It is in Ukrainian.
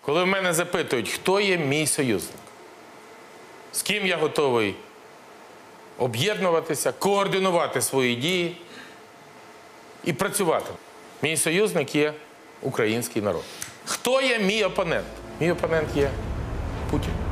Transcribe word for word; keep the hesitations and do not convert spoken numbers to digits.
Коли в мене запитують, хто є мій союзник, з ким я готовий об'єднуватися, координувати свої дії і працювати. Мій союзник є український народ. Хто є мій опонент? Мій опонент є Путін.